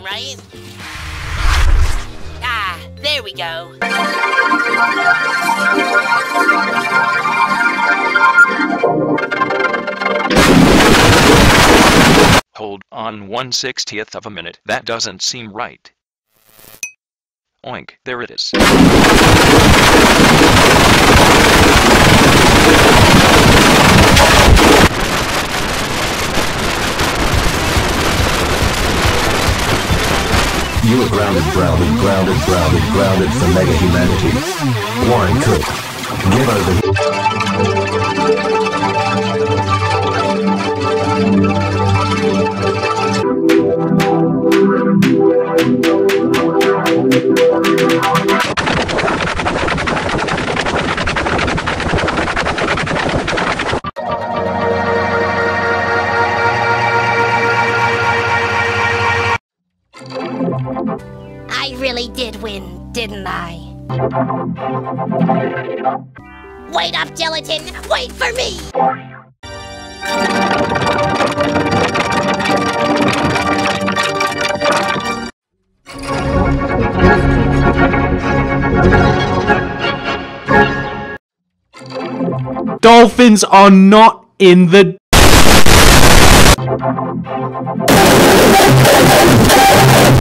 right? Ah, there we go. Hold on 1/60th of a minute. That doesn't seem right. Oink, there it is. You are grounded for mega humanity. Warren Cook, give over. I really did win, didn't I? Wait up, Gelatin! Wait for me! Dolphins are not in the